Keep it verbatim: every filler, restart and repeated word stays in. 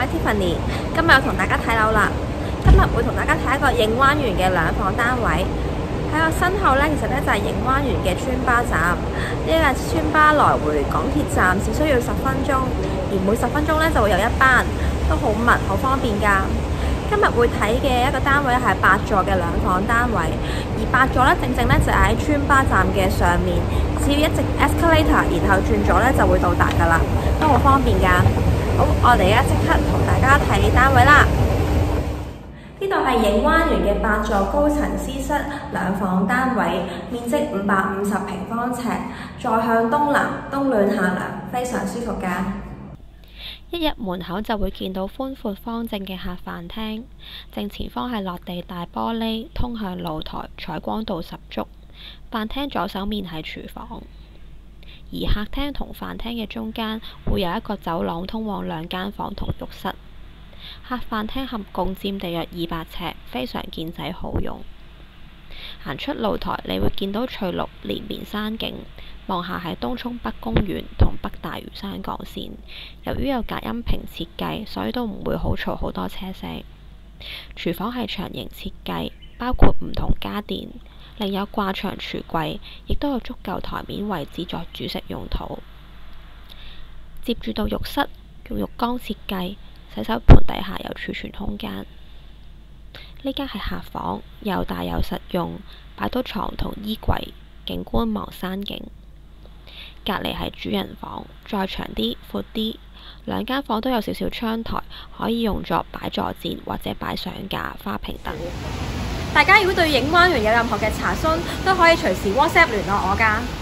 Tiffany， 今日又同大家睇樓啦。今日會同大家睇一個影灣園嘅兩房單位。喺我身後呢，其實呢就係影灣園嘅村巴站。呢架村巴來回港鐵站只需要十分鐘，而每十分鐘呢就會有一班，都好密，好方便㗎。今日會睇嘅一個單位係八座嘅兩房單位，而八座呢，正正呢就喺村巴站嘅上面，只要一直 escalator， 然後轉左呢就會到達㗎啦，都好方便㗎。好，我哋而家即刻同大家睇單位啦。呢度係影灣園嘅八座高層私室兩房單位，面積五百五十平方尺，再向東南，冬暖夏涼，非常舒服㗎。 一入門口就會見到寬闊方正嘅客飯廳，正前方係落地大玻璃，通向露台，採光度十足。飯廳左手面係廚房，而客廳同飯廳嘅中間會有一個走廊通往兩間房同浴室。客飯廳合共佔地約二百尺，非常見仔好用。行出露台，你會見到翠綠連綿山景，望下係東涌北公園同北大嶼山幹線。由於有隔音屏設計，所以都唔會好嘈好多車聲。廚房係長形設計，包括唔同家電，另有掛牆櫥櫃，亦都有足夠台面位置作煮食用途。接住到浴室，用浴缸設計，洗手盆底下有儲存空間。呢間係客房，又大又實用，擺到床同衣櫃，景觀望山景。隔離係主人房，再長啲、闊啲，兩間房都有少少窗台，可以用作擺坐墊或者擺相架、花瓶等。 大家如果對影灣園有任何嘅查詢，都可以隨時 WhatsApp 聯絡我㗎。